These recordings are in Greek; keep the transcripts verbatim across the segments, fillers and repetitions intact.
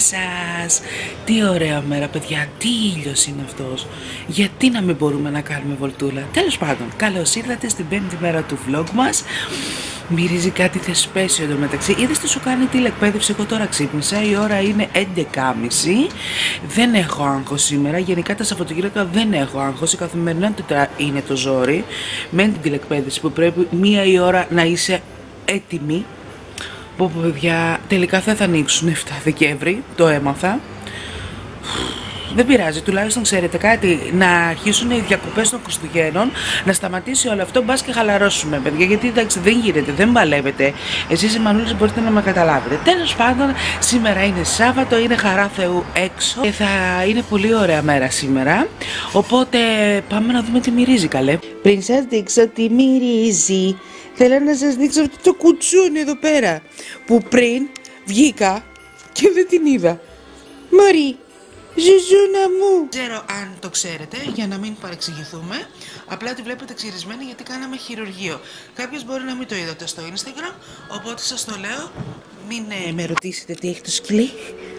σας. Τι ωραία μέρα παιδιά, τι ήλιος είναι αυτός. Γιατί να μην μπορούμε να κάνουμε βολτούλα. Τέλος πάντων, καλώς ήρθατε στην πέμπτη μέρα του vlog μας. Μυρίζει κάτι θεσπέσιο εντωμεταξύ. Είδες τι σου κάνει τηλεκπαίδευση? Εγώ τώρα ξύπνησα, η ώρα είναι έντεκα και μισή. Δεν έχω άγχος σήμερα. Γενικά τα Σαββατοκύριακα δεν έχω άγχος. Η καθημερινότητα είναι το ζόρι. Με την τηλεκπαίδευση που πρέπει μία η ώρα να είσαι έτοιμη. Πω πω παιδιά, τελικά θα θα ανοίξουν εφτά Δεκέμβρη, το έμαθα. Δεν πειράζει, τουλάχιστον ξέρετε κάτι, να αρχίσουν οι διακοπές των Χριστουγέννων, να σταματήσει όλο αυτό, μπας και χαλαρώσουμε παιδιά, γιατί εντάξει δεν γίνεται, δεν παλεύετε. Εσείς οι μανούλες μπορείτε να με καταλάβετε. Τέλος πάντων, σήμερα είναι Σάββατο, είναι χαρά Θεού έξω και θα είναι πολύ ωραία μέρα σήμερα, οπότε πάμε να δούμε τι μυρίζει καλέ. Πριν σας δείξω τι μυρίζει, θέλω να σας δείξω αυτό το κουτσούνι εδώ πέρα, που πριν βγήκα και δεν την είδα. Μωρή, ζουζούνα μου. Δεν ξέρω αν το ξέρετε, για να μην παρεξηγηθούμε. Απλά τη βλέπετε ξυρισμένη γιατί κάναμε χειρουργείο. Κάποιος μπορεί να μην το είδατε στο Instagram, οπότε σας το λέω. Μην ε, με ρωτήσετε τι έχει το σκυλί.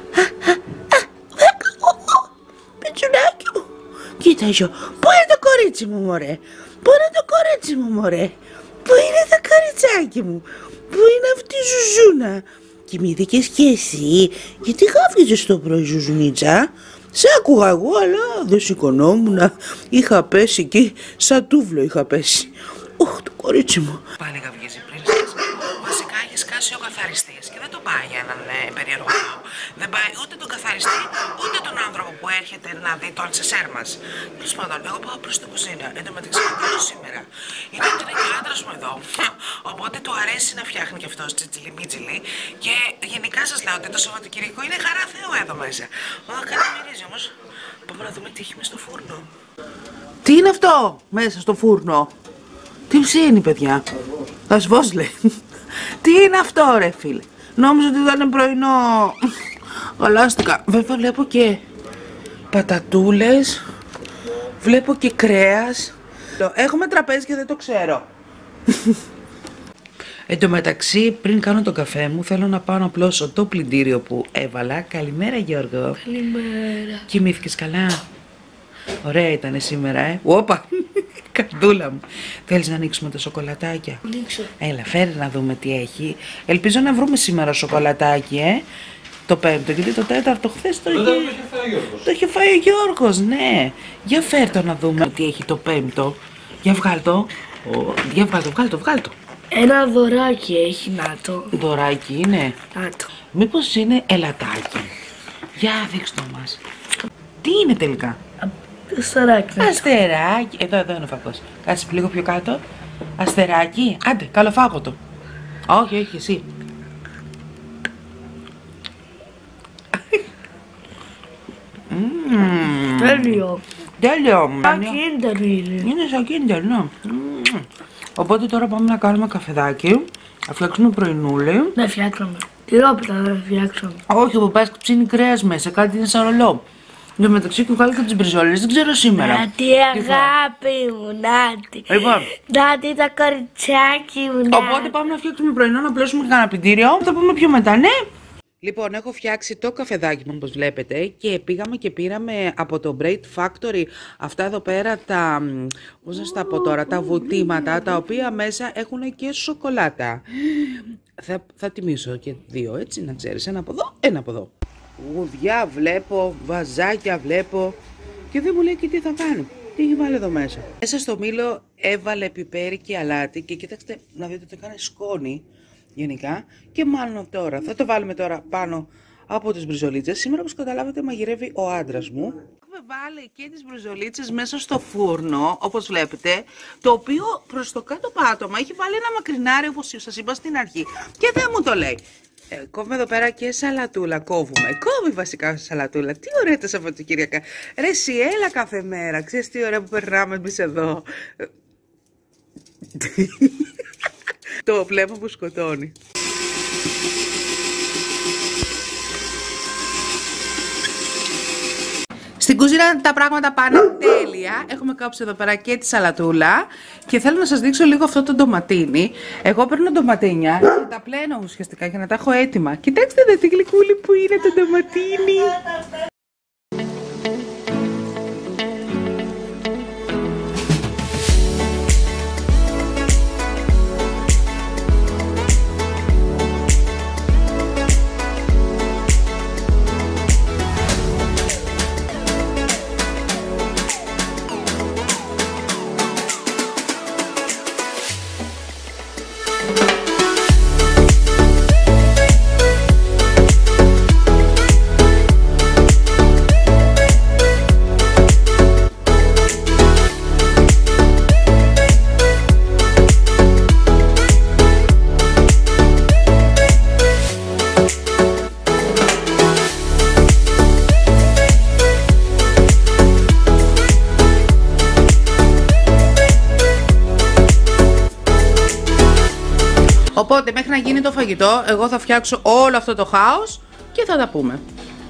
Πιτσουνάκι μου. Κοίτα ζω. Πού είναι το κορίτσι μου μωρέ? Πού είναι το κορίτσι μου μωρέ? Πού είναι το κοριτσάκι μου? Πού είναι αυτή η ζουζούνα? Κοιμήθηκες και εσύ? Γιατί χάφηκες το πρωί ζουζουνίτσα? Σ' άκουγα εγώ αλλά δεν σηκωνόμουν. Είχα πέσει εκεί, σαν τούβλο είχα πέσει. Ωχ, το κορίτσι μου. Πάλι γαυγίζει πριν σας. Βασικά έχει σκάσει ο καθαριστής και δεν το πάει για έναν ε, περίεργο. Δεν πάει ούτε τον καθαριστή ούτε τον άνθρωπο που έρχεται να δει το αλσεσέρ μας. Τέλος πάντων, εγώ πάω προς την κουζίνα. Εν τω μεταξύ είναι σήμερα. Είναι ότι είναι και ο άντρας μου εδώ. Οπότε του αρέσει να φτιάχνει και αυτός τσιτζιλι μίτζιλι. Και γενικά σας λέω ότι το Σαββατοκυριακό είναι χαρά Θεού εδώ μέσα. Μα κάτι μυρίζει όμως. Πάμε να δούμε τι έχει μες στο φούρνο. Τι είναι αυτό μέσα στο φούρνο? Τι ψήνει παιδιά? Ασβώς λέει. Τι είναι αυτό ρε φίλε? Νόμιζα ότι ήταν πρωινό. Γαλάστηκα. Βέβαια βλέπω και πατατούλες. Βλέπω και κρέας. Έχουμε τραπέζι και δεν το ξέρω. Εν τω μεταξύ, πριν κάνω τον καφέ μου, θέλω να πάω να απλώσω το πλυντήριο που έβαλα. Καλημέρα Γιώργο. Καλημέρα. Κοιμήθηκες καλά? Ωραία ήταν σήμερα, ε. Όπα, καρδούλα μου. Θέλεις να ανοίξουμε τα σοκολατάκια? Ανοίξω. Έλα, φέρε να δούμε τι έχει. Ελπίζω να βρούμε σήμερα σοκολατάκι, ε. Το πέμπτο, γιατί το τέταρτο χθες το, είχε... το είχε φάει ο Γιώργος, ναι. Για φέρ το να δούμε τι έχει το πέμπτο. Για βγάλ' το. Ο... Για βγάλ' το, βγάλ' το, βγάλ' το. Ένα δωράκι έχει, να το. Δωράκι είναι. Να το. Μήπως είναι ελατάκι? Για δείξτε το μας. Τι είναι τελικά? Αστεράκι. Αστεράκι. Εδώ, εδώ είναι ο φακός. Κάτσε λίγο πιο κάτω. Αστεράκι. Άντε, καλοφάγωτο. Όχι, όχι, εσύ. Mm. Τέλειο. Τέλειο. Σαν Kinder είναι. Είναι σαν Kinder, ναι. Mm. Οπότε τώρα πάμε να κάνουμε καφεδάκι. Να φτιάξουμε πρωινούλι. Δεν φτιάξαμε. Τυρόπιτα δεν φτιάξαμε. Όχι, που πας ψήνει κρέας μέσα. Κάτι είναι σαν ρολό. Εν τω μεταξύ και βγάλει και τις μπριζόλες, δεν ξέρω σήμερα. Νάτι αγάπη μου, Νάτι. Λοιπόν. Νάτι τα κοριτσάκι μου, Νάτι. Οπότε πάμε να φτιάξουμε πρωινό, να πλώσουμε κανένα πλυντήριο. Θα πούμε πιο μετά, ναι. Λοιπόν, έχω φτιάξει το καφεδάκι μου όπως βλέπετε και πήγαμε και πήραμε από το Bread Factory αυτά εδώ πέρα τα, πώς να στα πω τώρα, τα βουτήματα τα οποία μέσα έχουν και σοκολάτα. Θα, θα τιμήσω και δύο έτσι να ξέρεις, ένα από εδώ, ένα από εδώ. Γουδιά βλέπω, βαζάκια βλέπω και δεν μου λέει και τι θα κάνω. Τι έχει βάλει εδώ μέσα? Μέσα στο μήλο έβαλε πιπέρι και αλάτι και κοίταξτε να δείτε ότι έκανε σκόνη γενικά. Και μάλλον τώρα θα το βάλουμε τώρα πάνω από τις μπριζολίτσες. Σήμερα όπως καταλάβετε μαγειρεύει ο άντρας μου. Έχουμε βάλει και τις μπριζολίτσες μέσα στο φούρνο όπως βλέπετε, το οποίο προς το κάτω πάτωμα έχει βάλει ένα μακρινάρι όπως σας είπα στην αρχή και δεν μου το λέει. Ε, κόβουμε εδώ πέρα και σαλατούλα, κόβουμε. Κόβει βασικά σαλατούλα. Τι ωραία τα Σαββατοκύριακα. Ρε εσύ, έλα κάθε μέρα. Ξέρεις τι ωραία που περνάμε εμείς εδώ. Το βλέπω που σκοτώνει. Στην κουζίνα τα πράγματα πάνε τέλεια. Έχουμε κάψει εδώ πέρα και τη σαλατούλα. Και θέλω να σας δείξω λίγο αυτό το ντοματίνι. Εγώ παίρνω ντοματίνια και τα πλένω ουσιαστικά για να τα έχω έτοιμα. Κοιτάξτε εδώ τη γλυκούλη που είναι το ντοματίνι. Οπότε μέχρι να γίνει το φαγητό, εγώ θα φτιάξω όλο αυτό το χάος και θα τα πούμε.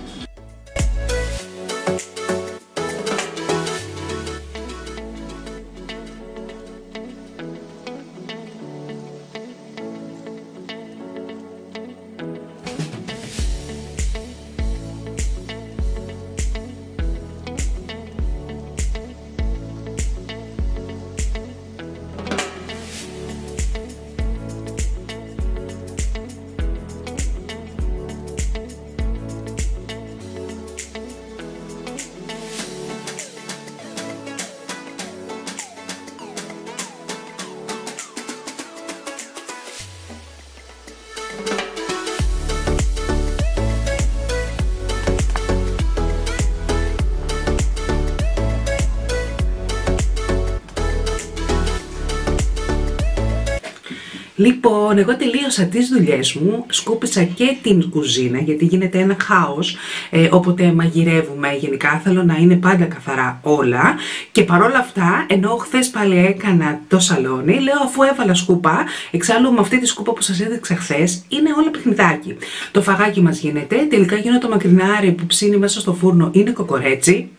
Λοιπόν, εγώ τελείωσα τις δουλειές μου, σκούπισα και την κουζίνα γιατί γίνεται ένα χάος, ε, όποτε μαγειρεύουμε γενικά θέλω να είναι πάντα καθαρά όλα και παρόλα αυτά, ενώ χθες πάλι έκανα το σαλόνι, λέω αφού έβαλα σκούπα, εξάλλου με αυτή τη σκούπα που σας έδειξα χθες, είναι όλα παιχνιδάκι. Το φαγάκι μας γίνεται, τελικά γίνω το μακρινάρι που ψήνει μέσα στο φούρνο, είναι κοκορέτσι.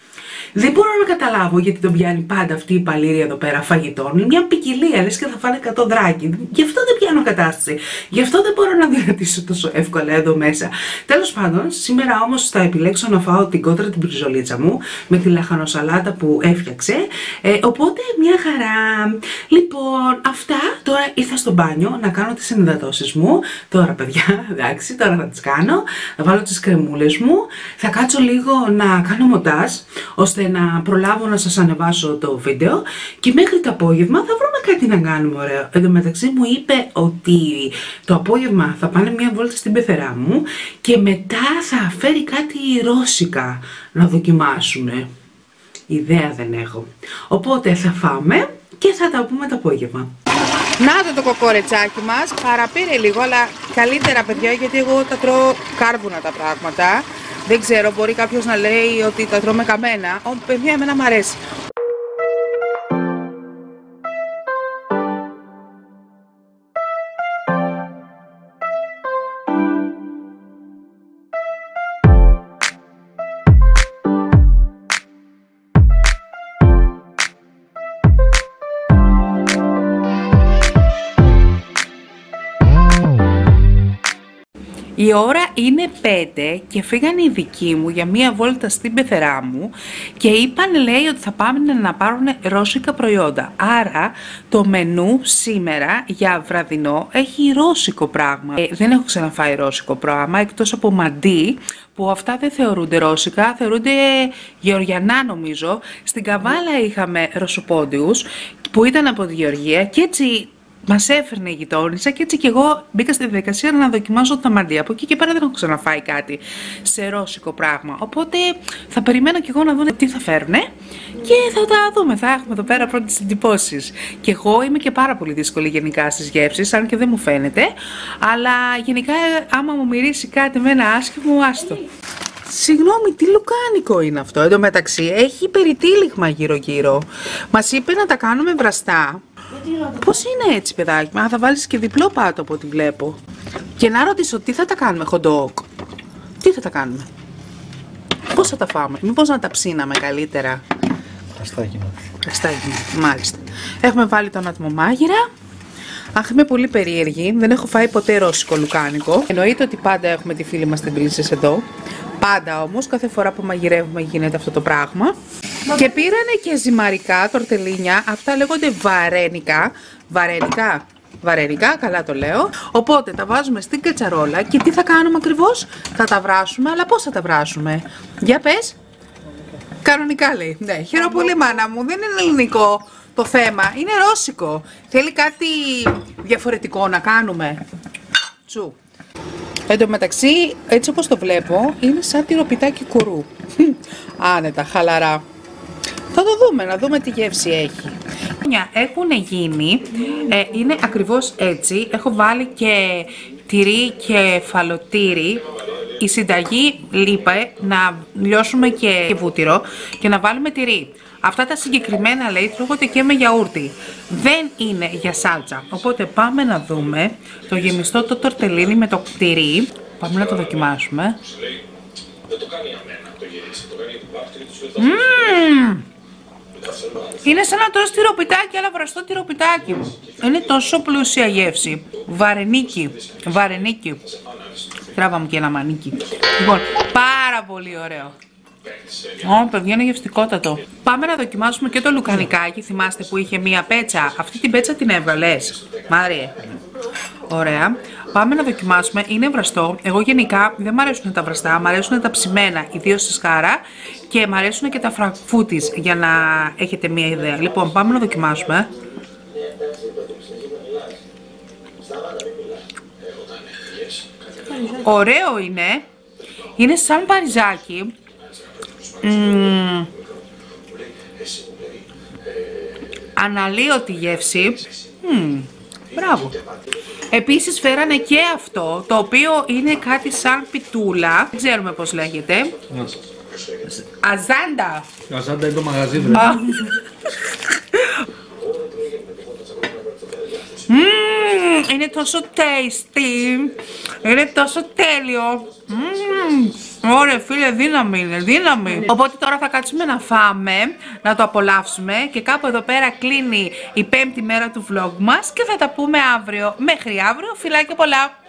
Δεν μπορώ να καταλάβω γιατί τον πιάνει πάντα αυτή η παλήρια εδώ πέρα φαγητών. Είναι μια ποικιλία, λες και θα φάνε εκατό δράκι. Γι' αυτό δεν πιάνω κατάσταση. Γι' αυτό δεν μπορώ να δυνατήσω τόσο εύκολα εδώ μέσα. Τέλος πάντων, σήμερα όμως θα επιλέξω να φάω την κόντρα την πριζολίτσα μου με τη λαχανοσαλάτα που έφτιαξε. Ε, οπότε μια χαρά. Λοιπόν, αυτά. Τώρα ήρθα στο μπάνιο να κάνω τις ενυδατώσεις μου. Τώρα, παιδιά, εντάξει, τώρα θα τις κάνω. Θα βάλω τις κρεμούλες μου. Θα κάτσω λίγο να κάνω μοντάζ, ώστε να προλάβω να σας ανεβάσω το βίντεο και μέχρι το απόγευμα θα βρούμε κάτι να κάνουμε ωραίο. Εν τω μεταξύ μου είπε ότι το απόγευμα θα πάνε μια βόλτα στην πεθερά μου και μετά θα φέρει κάτι ρώσικα να δοκιμάσουμε. Ιδέα δεν έχω. Οπότε θα φάμε και θα τα πούμε το απόγευμα. Να το το κοκορετσάκι μας, παραπήρε λίγο, αλλά καλύτερα παιδιά γιατί εγώ τα τρώω κάρβουνα τα πράγματα. Δεν ξέρω, μπορεί κάποιος να λέει ότι τα τρώμε καμένα. Όμως παιδιά εμένα μ' αρέσει. Η ώρα είναι πέντε και φύγανε οι δικοί μου για μία βόλτα στην πεθερά μου και είπαν, λέει, ότι θα πάμε να πάρουν ρώσικα προϊόντα. Άρα το μενού σήμερα για βραδινό έχει ρώσικο πράγμα. Ε, δεν έχω ξαναφάει ρώσικο πράγμα εκτός από μαντί, που αυτά δεν θεωρούνται ρώσικα, θεωρούνται γεωργιανά νομίζω. Στην Καβάλα είχαμε ρωσοπόντιους που ήταν από τη Γεωργία και έτσι μας έφερνε η γειτόνισσα και έτσι και εγώ μπήκα στη διαδικασία να δοκιμάσω τα μαντί. Από εκεί και πέρα δεν έχω ξαναφάει κάτι σε ρώσικο πράγμα. Οπότε θα περιμένω και εγώ να δω τι θα φέρνε και θα τα δούμε. Θα έχουμε εδώ πέρα πρώτες εντυπώσεις. Και εγώ είμαι και πάρα πολύ δύσκολη γενικά στις γεύσεις, αν και δεν μου φαίνεται. Αλλά γενικά άμα μου μυρίσει κάτι με ένα άσχημο, άστο. Συγγνώμη, τι λουκάνικο είναι αυτό? Εν τω μεταξύ έχει περιτύλιγμα γύρω-γύρω. Μας είπε να τα κάνουμε βραστά. Πώς είναι έτσι, παιδάκι? Μα θα βάλεις και διπλό πάτο από ό,τι βλέπω. Και να ρωτήσω, τι θα τα κάνουμε, hot dog? Τι θα τα κάνουμε? Πώς θα τα φάμε, μήπως να τα ψήναμε καλύτερα? Αστάγινα. Αστάγινα, μάλιστα. Έχουμε βάλει τον ατμομάγειρα. Αχ, είμαι πολύ περίεργη. Δεν έχω φάει ποτέ ρώσικο λουκάνικο. Εννοείται ότι πάντα έχουμε τη φίλη μας την Princess εδώ. Πάντα όμως, κάθε φορά που μαγειρεύουμε γίνεται αυτό το πράγμα. Και πήρανε και ζυμαρικά, τορτελίνια. Αυτά λέγονται βαρένικα. Βαρένικα. Βαρένικα, καλά το λέω. Οπότε τα βάζουμε στην κατσαρόλα και τι θα κάνουμε ακριβώς? Θα τα βράσουμε, αλλά πώς θα τα βράσουμε? Για πες. Κανονικά λέει. Ναι, χαίρομαι πολύ μάνα μου. Δεν είναι ελληνικό το θέμα. Είναι ρώσικο. Θέλει κάτι διαφορετικό να κάνουμε. Τσου. Εν τω μεταξύ, έτσι όπως το βλέπω, είναι σαν τυροπιτάκι κουρού. Άνετα, χαλαρά. Θα το δούμε, να δούμε τι γεύση έχει. Έχουν γίνει, ε, είναι ακριβώς έτσι. Έχω βάλει και τυρί και φαλοτήρι. Η συνταγή λείπε να λιώσουμε και βούτυρο και να βάλουμε τυρί. Αυτά τα συγκεκριμένα λέει τρώγονται και με γιαούρτι. Δεν είναι για σάλτσα. Οπότε πάμε να δούμε το γεμιστό το τορτελίνι με το τυρί. Πάμε να το δοκιμάσουμε. Μμμ! Είναι σαν να τρως τυροπιτάκι, αλλά βραστό τυροπιτάκι. Είναι τόσο πλούσια γεύση. Βαρενίκι. Βαρενίκι. Τράβαμε και ένα μανίκι. Λοιπόν, πάρα πολύ ωραίο. Ω, παιδιά, είναι γευστικότατο. Πάμε να δοκιμάσουμε και το λουκανικάκι. Θυμάστε που είχε μία πέτσα? Αυτή την πέτσα την έβγαλες, Μάριε? Ωραία. Πάμε να δοκιμάσουμε. Είναι βραστό. Εγώ γενικά δεν μ' αρέσουν τα βραστά, μ' αρέσουν τα ψημένα, ιδίως στη σκάρα. Και μ' αρέσουν και τα φραγκφούτις, για να έχετε μία ιδέα. Λοιπόν, πάμε να δοκιμάσουμε. Ωραίο είναι. Είναι σαν παριζάκι. Mm. Αναλύωτη γεύση. Mm. Μπράβο. Επίσης φέρανε και αυτό, το οποίο είναι κάτι σαν πιτούλα. Δεν ξέρουμε πώς λέγεται. Mm. Αζάντα. Αζάντα είναι το μαγαζί, βρε. Mm, είναι τόσο tasty. Είναι τόσο τέλειο. Mm. Ωραία φίλε, δύναμη είναι, δύναμη. Οπότε τώρα θα κάτσουμε να φάμε, να το απολαύσουμε και κάπου εδώ πέρα κλείνει η πέμπτη μέρα του vlog μας και θα τα πούμε αύριο. Μέχρι αύριο, φιλάκια πολλά.